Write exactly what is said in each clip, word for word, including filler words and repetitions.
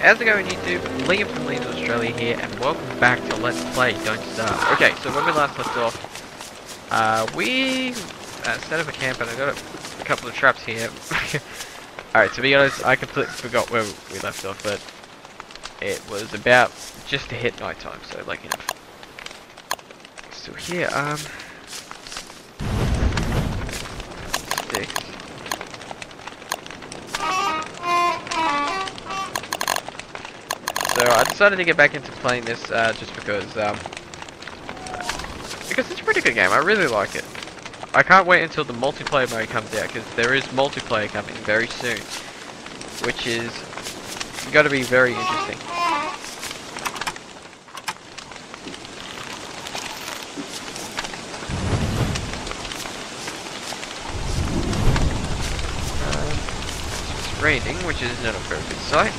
How's it going, YouTube? Liam from Liam's Australia here, and welcome back to Let's Play Don't Starve. Okay, so when we last left off, uh, we uh, set up a camp, and I got a, a couple of traps here. Alright, to be honest, I completely forgot where we left off, but it was about just to hit night time, so like enough. So here, um, sticks. So I decided to get back into playing this uh, just because, um, because it's a pretty good game. I really like it. I can't wait until the multiplayer mode comes out because there is multiplayer coming very soon, which is going to be very interesting. Um, it's raining, which is not a very good sight.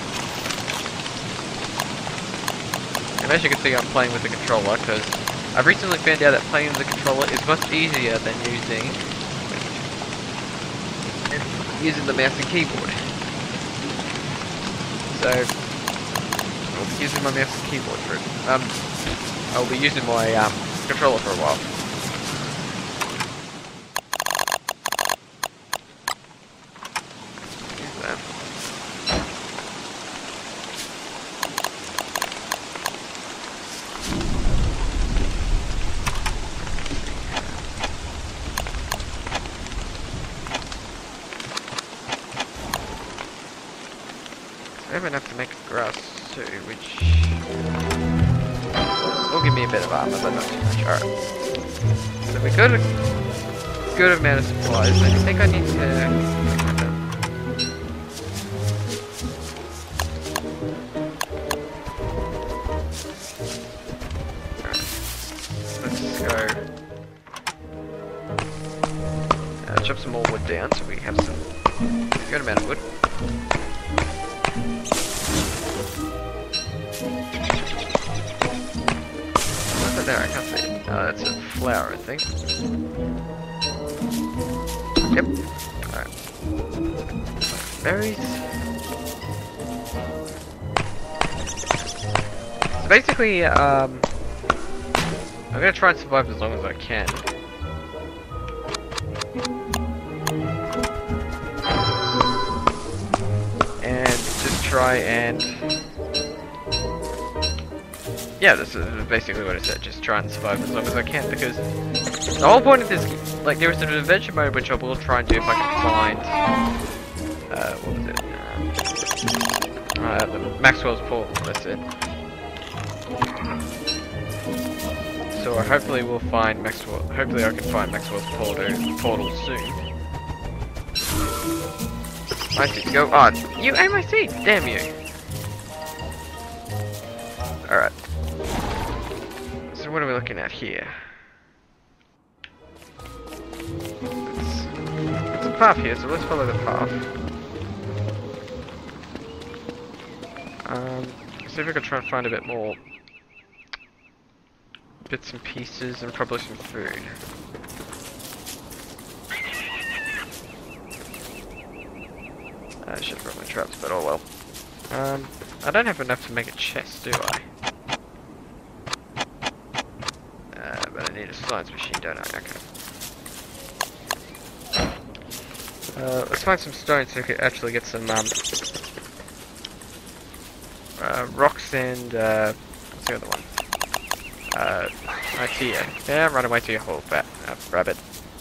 And as you can see, I'm playing with the controller because I've recently found out that playing with the controller is much easier than using using the mouse and keyboard. So I'll be using my mouse and keyboard for it. Um, I'll be using my um, controller for a while. Use that. I have enough to make a grass too, which will give me a bit of armor, but not too much. Alright. So we got a good amount of supplies. I think I need to... Alright. Let's go. Uh, chop some more wood down so we have some good amount of wood. There, I can't see it. Oh, that's a flower, I think. Yep. Alright. Berries. So basically, um... I'm gonna try and survive as long as I can. And just try and... Yeah, this is basically what I said, just try and survive as long as I can, because the whole point of this, like, there is an adventure mode which I will try and do if I can find, uh, what was it, uh, uh, the Maxwell's Portal, that's it. So I hopefully will find Maxwell, hopefully I can find Maxwell's Portal, portal soon. I see, go on, you ate my seeds, damn you! Alright. So what are we looking at here? It's, it's a path here, so let's follow the path. Um, see if we can try and find a bit more bits and pieces and probably some food. I should have brought my traps, but oh well. Um, I don't have enough to make a chest, do I? Uh, but I need a science machine, don't I? Okay. Uh, let's find some stones so we can actually get some, um, uh, rocks and, uh, what's the other one? Uh, Ikea. Yeah, run away to your hole, bat, uh, rabbit.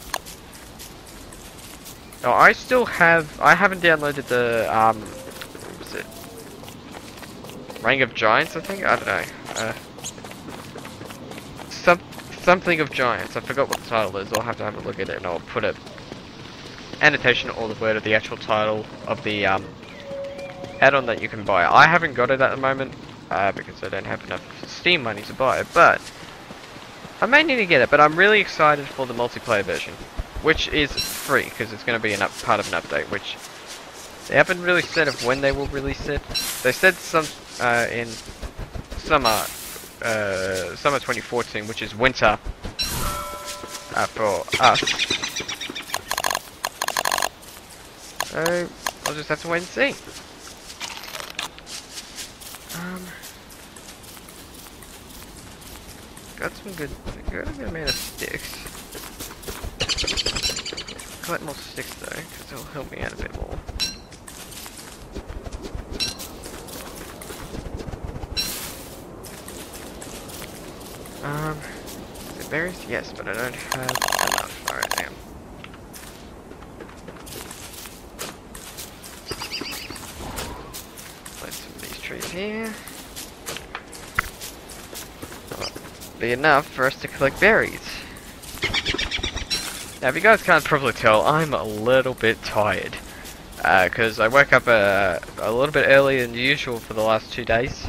Oh, I still have, I haven't downloaded the, um, what was it? Ring of Giants, I think? I don't know. Uh, some, something of Giants. I forgot what the title is. I'll have to have a look at it and I'll put a annotation or the word of the actual title of the um, add-on that you can buy. I haven't got it at the moment uh, because I don't have enough Steam money to buy it, but I may need to get it. But I'm really excited for the multiplayer version, which is free because it's going to be an up, part of an update, which they haven't really said of when they will release it. They said some uh, in summer, uh, summer twenty fourteen, which is winter uh, for us. So I'll just have to wait and see. got some good, got a good amount of sticks. Collect more sticks though, because it'll help me out a bit more. Um, is it berries? Yes, but I don't have enough. Alright, now. Place some of these trees here. Be enough for us to collect berries. Now, if you guys can't probably tell, I'm a little bit tired. Because uh, I woke up uh, a little bit earlier than usual for the last two days.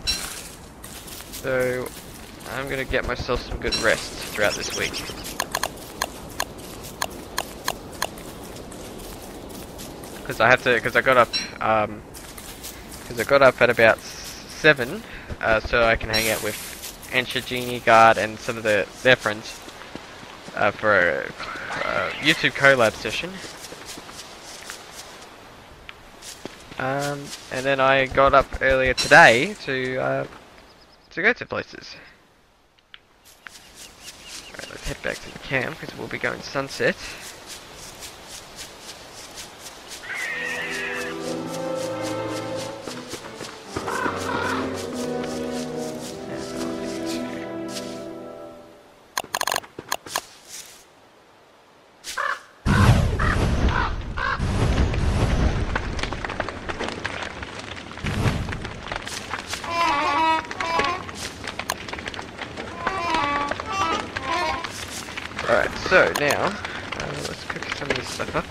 So, I'm going to get myself some good rest throughout this week. Because I have to, because I got up, um, because I got up at about seven, uh, so I can hang out with Ansha, Genie, Guard, and some of the, their friends uh, for a uh, YouTube collab session. Um, and then I got up earlier today to uh, to go to places. Alright, let's head back to the camp because we'll be going sunset. Alright, so now, uh, let's cook some of this stuff up.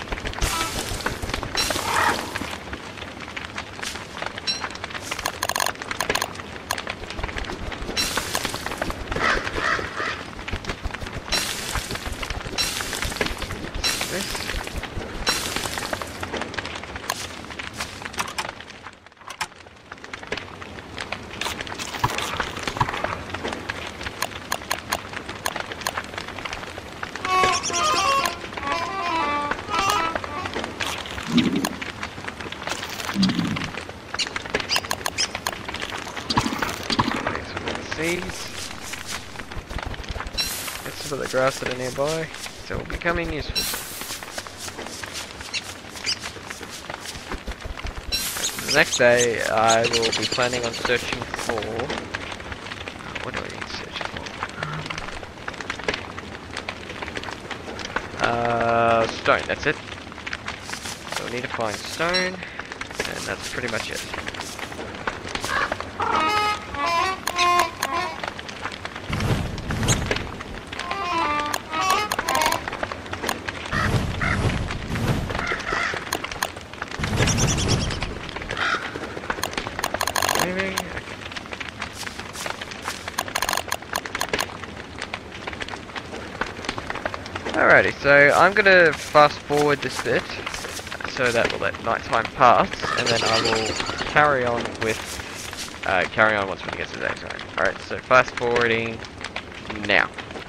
This. Get some of the grass that are nearby, so it will be coming useful. The next day, I will be planning on searching for. What do I need to search for? Uh, stone. That's it. So we need to find stone, and that's pretty much it. Alrighty, so I'm gonna fast forward this bit so that we'll let nighttime pass, and then I will carry on with uh, carry on once we get to the daytime. Alright, so fast forwarding now.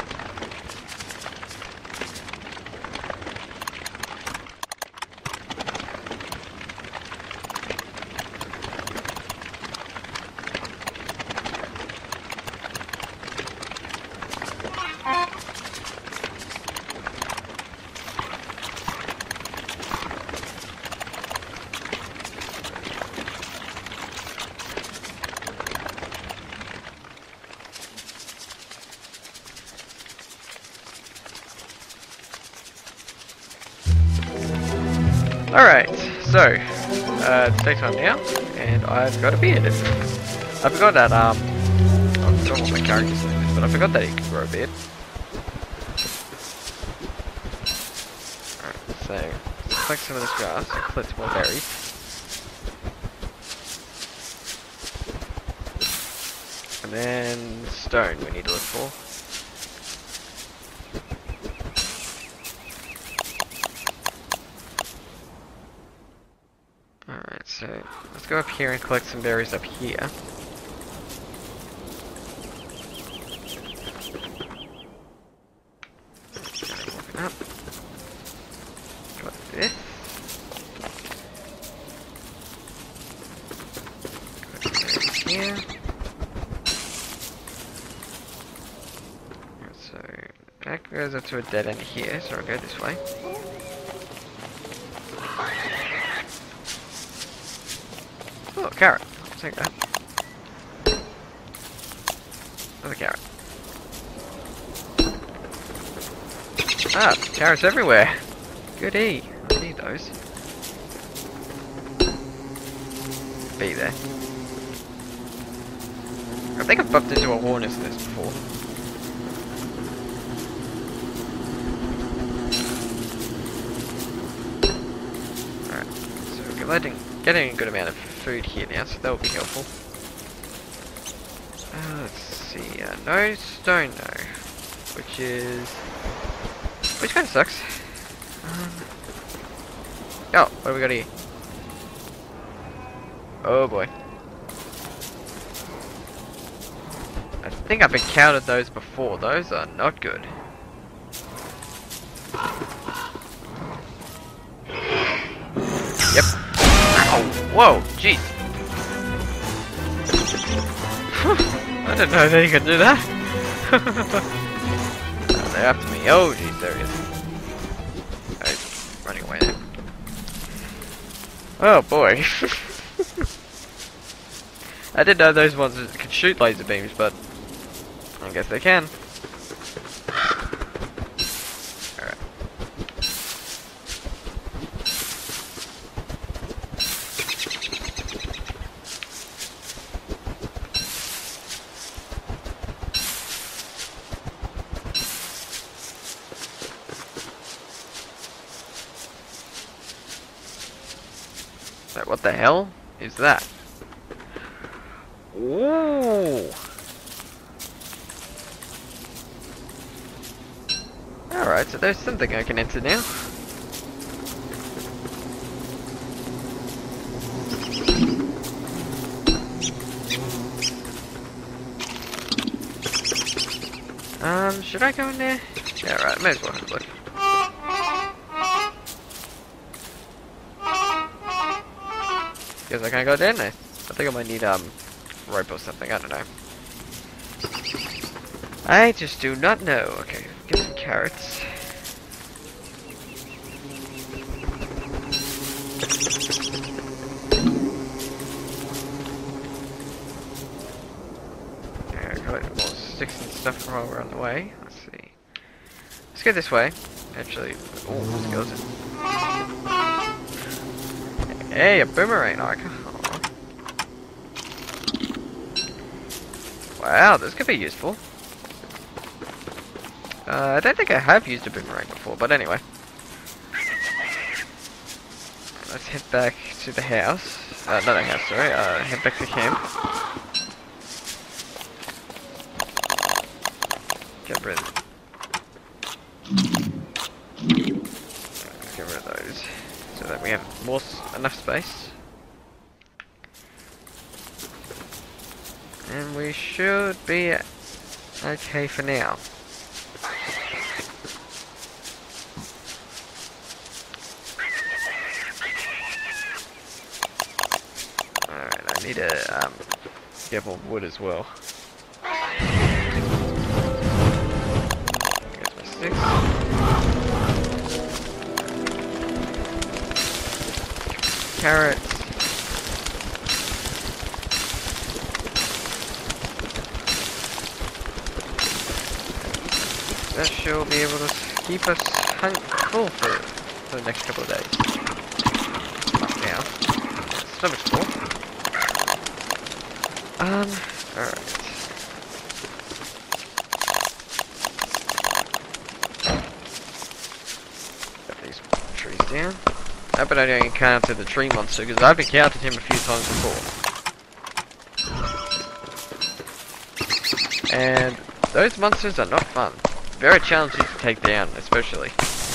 Alright, so, uh, it's daytime now, and I've got a beard. I forgot that, um, I forgot what my character's name is, but I forgot that he could grow a beard. Alright, so, let's collect some of this grass and collect some more berries. And then, stone we need to look for. So, let's go up here and collect some berries up here. Open up. Got this. Got berries here. goes up to a dead end here, so I'll go this way. Oh, carrot. I'll take that. Another carrot. Ah, carrots everywhere. Goodie. I need those. Be there. I think I've bumped into a hornet's nest before. Alright, so we're getting, getting a good amount of food here now, so that will be helpful. Uh, let's see, uh, no stone no, which is, which kind of sucks. Um, oh, what have we got here? Oh boy. I think I've encountered those before. Those are not good. Yep. Oh, whoa, jeez. I didn't know that you could do that. Oh, they're after me. Oh, jeez, there he is. Oh, he's running away now. Oh boy. I didn't know those ones could shoot laser beams, but I guess they can. Alright. So what the hell is that? Ooh. Alright, so there's something I can enter now. Um, should I go in there? Yeah, right, may as well have a look. Guess I can't go down there. I think I might need, um, rope or something, I don't know. I just do not know. Okay, get some carrots. Yeah, collect more sticks and stuff while we're on the way. Let's see. Let's go this way. Actually, oh, skeleton. Hey, a boomerang icon. Wow, this could be useful. Uh, I don't think I have used a boomerang before, but anyway. Let's head back to the house. Uh, not the house, sorry. Uh, head back to camp. Get rid of Get rid of those, so that we have more s enough space. And we should be okay for now. Alright, I need to um, get more wood as well. Here's my sticks. Carrots. That should be able to keep us full for, for the next couple of days. Now, so much full. Um, alright. Put these trees down. I hope I don't encounter the tree monster, because I've encountered him a few times before. And those monsters are not fun. Very challenging to take down, especially.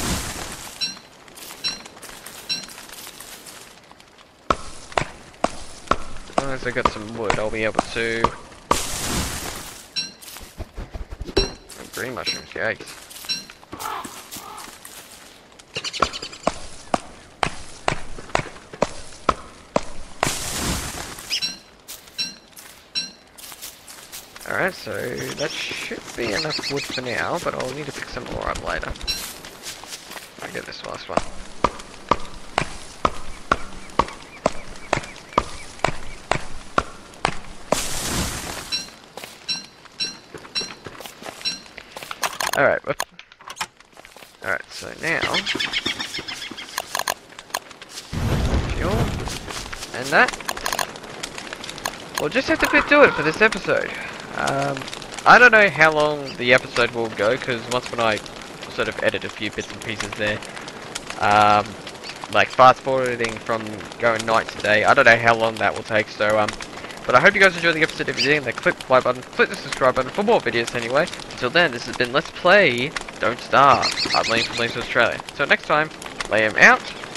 As long as I got some wood, I'll be able to... Oh, green mushrooms, yikes. Alright, so that should be enough wood for now, but I'll need to pick some more up later. I'll get this last one. Alright, whoops. Alright, so now... fuel. And that. We'll just have to do it for this episode. Um, I don't know how long the episode will go, because once when I sort of edit a few bits and pieces there, um, like fast forwarding from going night to day, I don't know how long that will take, so um, but I hope you guys enjoyed the episode. If you did, then click the like button, click the subscribe button for more videos anyway. Until then, this has been Let's Play Don't Starve. I'm Liam from Liam Australia. So next time, Liam out.